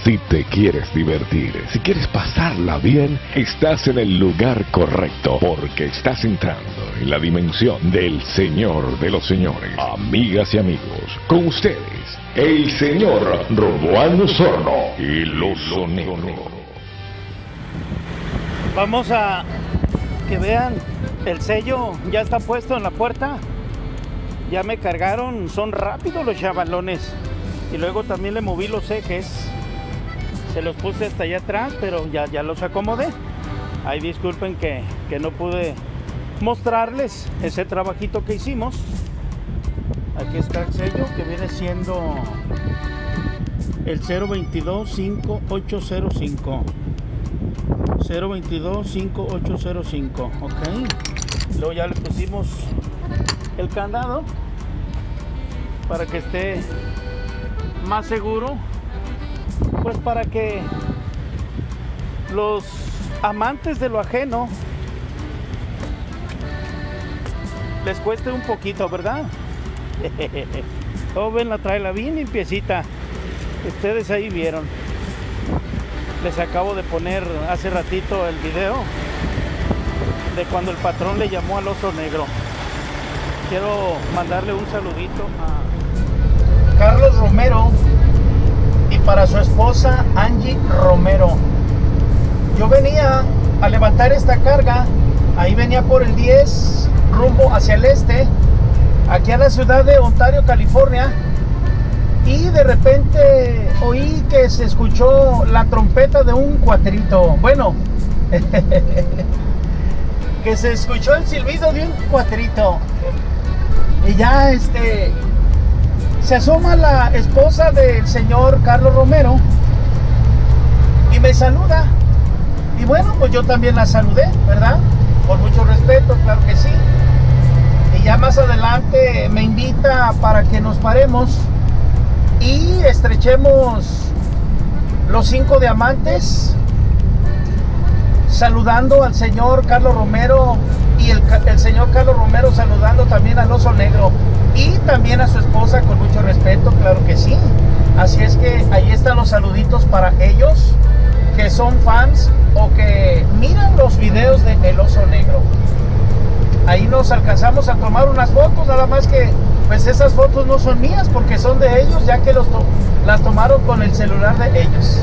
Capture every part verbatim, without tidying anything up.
Si te quieres divertir, si quieres pasarla bien, estás en el lugar correcto, porque estás entrando en la dimensión del Señor de los Señores. Amigas y amigos, con ustedes, el Señor Romualdo Osorno y el Oso Negro. Vamos a que vean, el sello ya está puesto en la puerta. Ya me cargaron, son rápidos los chavalones. Y luego también le moví los ejes. Se los puse hasta allá atrás, pero ya, ya los acomodé. Ahí disculpen que, que no pude mostrarles ese trabajito que hicimos. Aquí está el sello, que viene siendo el cero veintidós cinco ocho cero cinco. cero veintidós cinco ocho cero cinco, ok. Luego ya le pusimos el candado para que esté más seguro, pues para que los amantes de lo ajeno les cueste un poquito, ¿verdad? Como ven, la traela bien limpiecita. Ustedes ahí vieron. Les acabo de poner hace ratito el video de cuando el patrón le llamó al Oso Negro. Quiero mandarle un saludito a Carlos Romero y para su esposa Angie Romero. Yo venía a levantar esta carga, ahí venía por el diez rumbo hacia el este, aquí a la ciudad de Ontario, California, y de repente oí que se escuchó la trompeta de un cuatrito. Bueno, que se escuchó el silbido de un cuatrito. Y ya este se asoma la esposa del señor Carlos Romero y me saluda. Y bueno, pues yo también la saludé, ¿verdad? Con mucho respeto, claro que sí. Y ya más adelante me invita para que nos paremos y estrechemos los cinco diamantes, saludando al señor Carlos Romero y el, el señor Carlos Romero saludando también al Oso Negro y también a su esposa con mucho respeto, claro que sí. Así es que ahí están los saluditos para ellos que son fans o que miran los videos de El Oso Negro. Ahí nos alcanzamos a tomar unas fotos, nada más que pues esas fotos no son mías porque son de ellos, ya que los to las tomaron con el celular de ellos.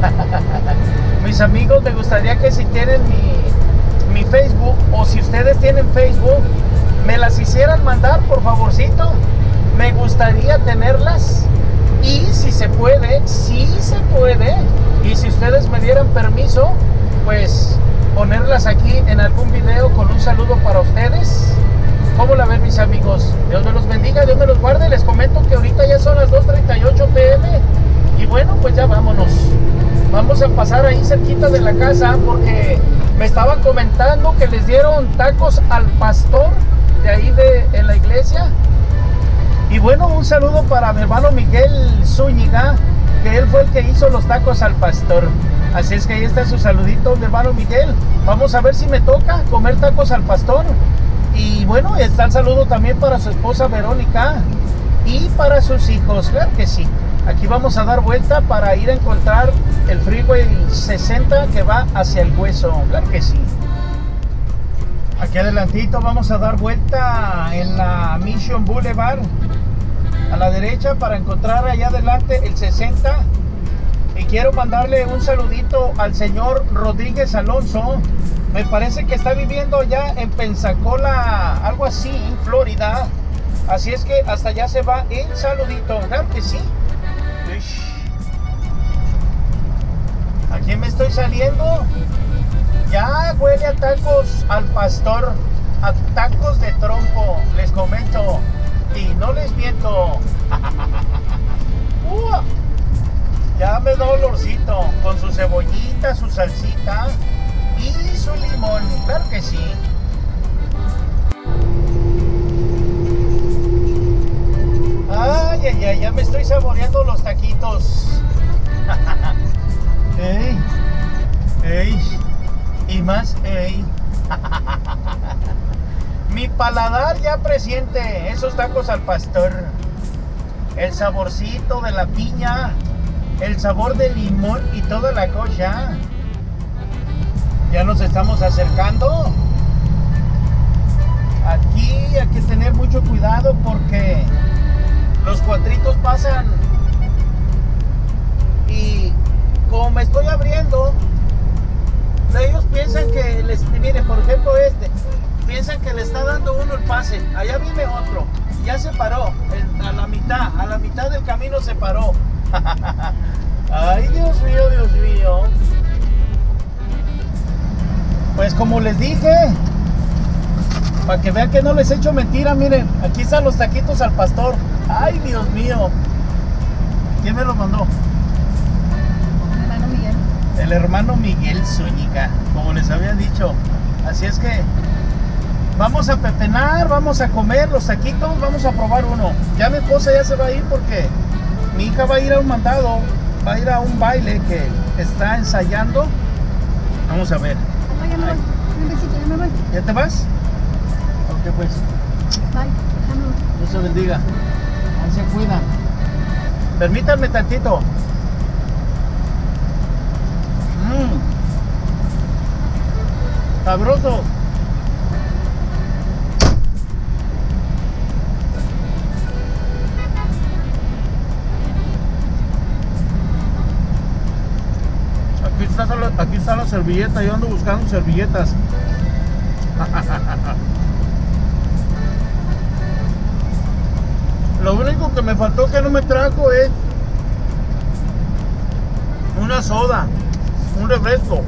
Mis amigos, me gustaría que si tienen mi, mi Facebook, o si ustedes tienen Facebook, me las hicieran mandar, por favorcito. Me gustaría tenerlas. Y si se puede, si se puede, y si ustedes me dieran permiso, pues ponerlas aquí en algún video con un saludo para ustedes. ¿Cómo la ven, mis amigos? Dios me los bendiga, Dios me los guarde. Les comento que ahorita ya son las dos treinta y ocho pe eme. Y bueno, pues ya vámonos. Vamos a pasar ahí cerquita de la casa porque me estaban comentando que les dieron tacos al pastor de ahí de en la iglesia. Y bueno, un saludo para mi hermano Miguel Zúñiga, que él fue el que hizo los tacos al pastor. Así es que ahí está su saludito, mi hermano Miguel. Vamos a ver si me toca comer tacos al pastor. Y bueno, está el saludo también para su esposa Verónica y para sus hijos, claro que sí. Aquí vamos a dar vuelta para ir a encontrar el Freeway sesenta que va hacia el Hueso, claro que sí. Aquí adelantito vamos a dar vuelta en la Mission Boulevard a la derecha para encontrar allá adelante el sesenta. Y quiero mandarle un saludito al señor Rodríguez Alonso. Me parece que está viviendo allá en Pensacola, algo así, en Florida. Así es que hasta allá se va el saludito, claro que sí. Aquí me estoy saliendo. Ya huele a tacos al pastor, a tacos de trompo, les comento. Y no les miento. uh, ya me da olorcito, con su cebollita, su salsita y su limón, claro que sí. Ay, ay, ay, ya me estoy saboreando los taquitos. Ey, ey, y más, ey. Mi paladar ya presiente esos tacos al pastor. El saborcito de la piña, el sabor de limón y toda la cosa. Ya nos estamos acercando. Aquí hay que tener mucho cuidado porque los cuatritos pasan y como me estoy abriendo, ellos piensan que les, miren, por ejemplo este, piensan que le está dando uno el pase. Allá viene otro, ya se paró, a la mitad, a la mitad del camino se paró. Ay, Dios mío, Dios mío. Pues como les dije, para que vean que no les echo mentira, miren, aquí están los taquitos al pastor. Ay, Dios mío. ¿Quién me los mandó? El hermano Miguel. El hermano Miguel Zúñiga, como les había dicho. Así es que vamos a pepenar, vamos a comer los taquitos, vamos a probar uno. Ya mi esposa ya se va a ir porque mi hija va a ir a un mandado, va a ir a un baile que está ensayando. Vamos a ver. Papá, ya me voy. Un besito, ya me voy. ¿Ya te vas? Ok, pues. Bye, ya me voy. Dios te bendiga. Ahí se cuidan. Permítanme tantito. Mmm. Sabroso. Aquí está, la- aquí está la servilleta. Yo ando buscando servilletas. Lo único que me faltó que no me trajo es una soda, un refresco.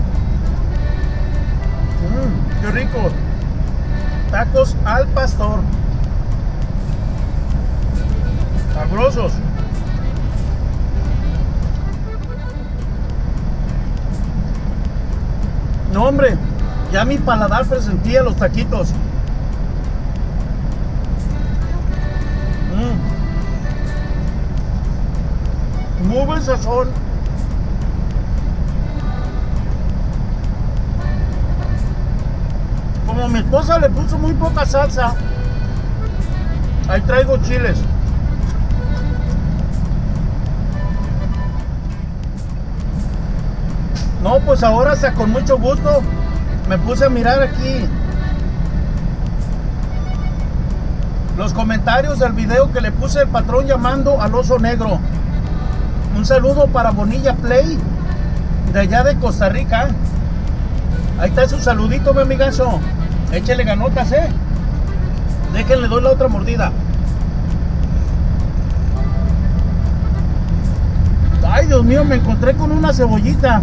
Mmm, qué rico. Tacos al pastor. Sabrosos. No, hombre, ya mi paladar presentía los taquitos. Mm. Muy buen sazón. Como mi esposa le puso muy poca salsa, ahí traigo chiles. No, pues ahora hasta con mucho gusto me puse a mirar aquí los comentarios del video que le puse el patrón llamando al oso negro. Un saludo para Bonilla Play de allá de Costa Rica. Ahí está su saludito, mi amigazo. Échele ganotas, eh. Déjenle, doy la otra mordida. Ay, Dios mío, me encontré con una cebollita.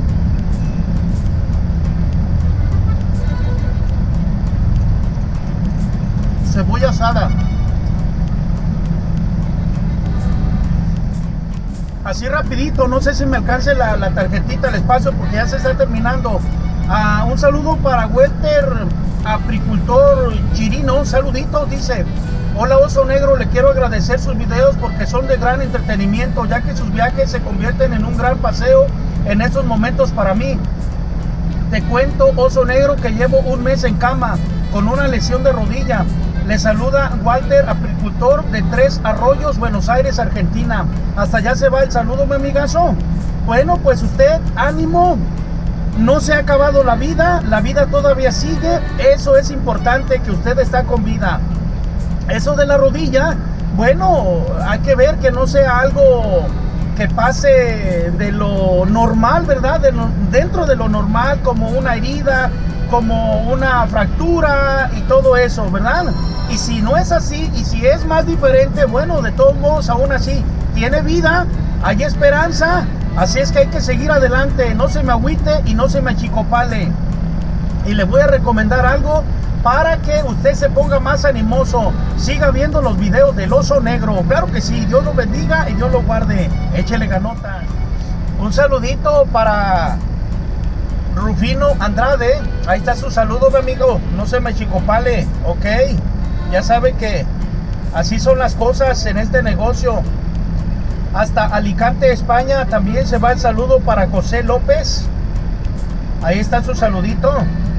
Cebolla asada. Así rapidito, no sé si me alcance la, la tarjetita, el espacio, porque ya se está terminando. Ah, un saludo para Walter, apicultor chirino, un saludito, dice: hola oso negro, le quiero agradecer sus videos porque son de gran entretenimiento, ya que sus viajes se convierten en un gran paseo en estos momentos para mí. Te cuento, oso negro, que llevo un mes en cama con una lesión de rodilla. Le saluda Walter, apicultor de Tres Arroyos, Buenos Aires, Argentina. Hasta allá se va el saludo, mi amigazo. Bueno, pues usted, ánimo. No se ha acabado la vida, la vida todavía sigue. Eso es importante, que usted está con vida. Eso de la rodilla, bueno, hay que ver que no sea algo que pase de lo normal, ¿verdad? De lo, dentro de lo normal, como una herida, como una fractura y todo eso, ¿verdad? Y si no es así, y si es más diferente, bueno, de todos modos, aún así, tiene vida, hay esperanza. Así es que hay que seguir adelante, no se me agüite y no se me achicopale. Y le voy a recomendar algo para que usted se ponga más animoso. Siga viendo los videos del oso negro. Claro que sí, Dios lo bendiga y Dios lo guarde. Échele ganota. Un saludito para Rufino Andrade. Ahí está su saludo, mi amigo. No se me achicopale, ok. Ya sabe que así son las cosas en este negocio. Hasta Alicante, España, también se va el saludo para José López. Ahí está su saludito.